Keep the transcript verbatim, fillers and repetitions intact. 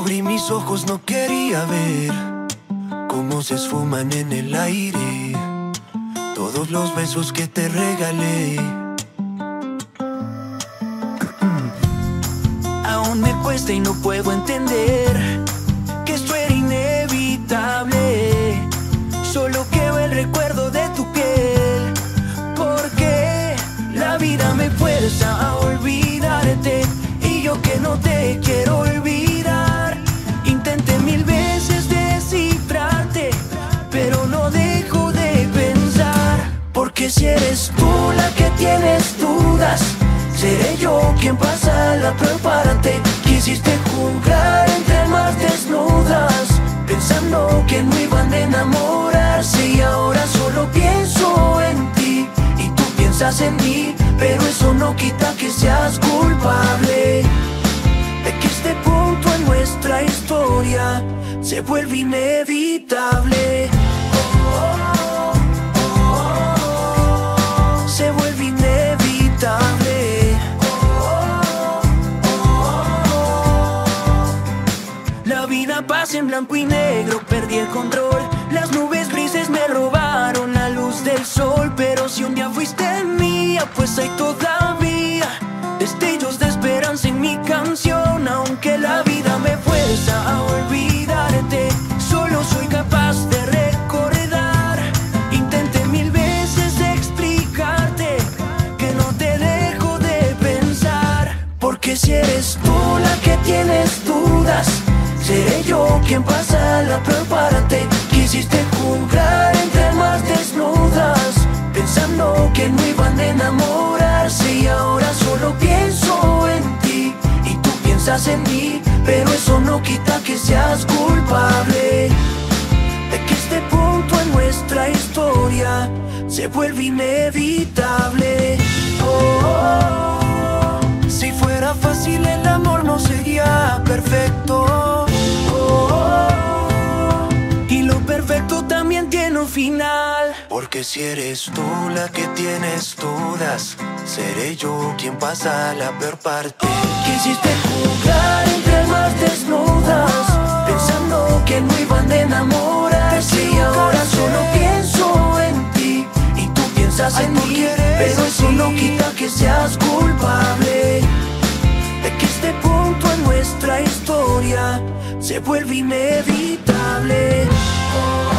abrí mis ojos no quería ver cómo se esfuman en el aire todos los besos que te regalé. Aún me cuesta y no puedo entender que esto era inevitable. Solo quedó el recuerdo de tu piel, porque la vida me fuerza a olvidarte y yo que no te quiero olvidar. Intenté mil veces descifrarte, pero no dejo de pensar, porque si eres tú la que tienes dudas, seré yo quien pasa la peor parte. Quisiste jugar entre más desnudas, pensando que no iban a enamorarse, y ahora solo pienso en ti y tú piensas en mí, pero eso no quita que seas culpable de que este punto en nuestra historia se vuelve inevitable. Oh, oh, oh, oh, se vuelve inevitable. Oh, oh, oh. La vida pasa en blanco y negro, perdí el control. Las nubes grises me robaron la luz del sol, pero si un día fuiste mía, pues hay todavía destellos de esperanza en mi canción. Aunque la vida me fuerza a olvidarte, solo soy capaz de recordar. Intenté mil veces explicarte que no te dejo de pensar, porque si eres tú la que tienes dudas, seré yo quien pasa la peor parte. Quisiste jugar entre más desnudas, pensando que no iban a enamorarse, y ahora solo pienso en ti y tú piensas en mí, pero eso no quita que seas culpable de que este punto en nuestra historia se vuelve inevitable. Oh, oh, oh. Si fuera fácil el amor no sería perfecto. Oh, oh, oh. Y lo perfecto también tiene un final, porque si eres tú la que tienes dudas, seré yo quien pasa la peor parte. Quisiste jugar entre más desnudas, pensando que no iban a enamorarse, y ahora solo pienso en ti y tú piensas en mí, pero eso no quita que seas culpable de que este punto en nuestra historia se vuelve inevitable. Oh.